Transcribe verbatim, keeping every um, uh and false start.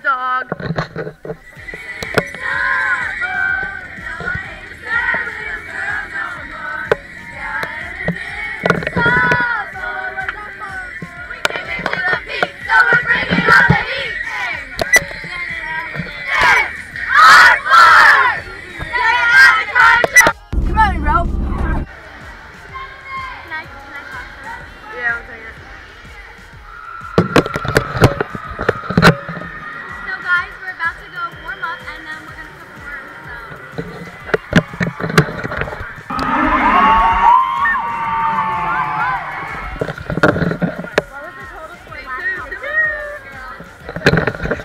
dog. Yeah, one second. So guys, we're about to go warm up and then we're gonna perform. So. What was the total score last time?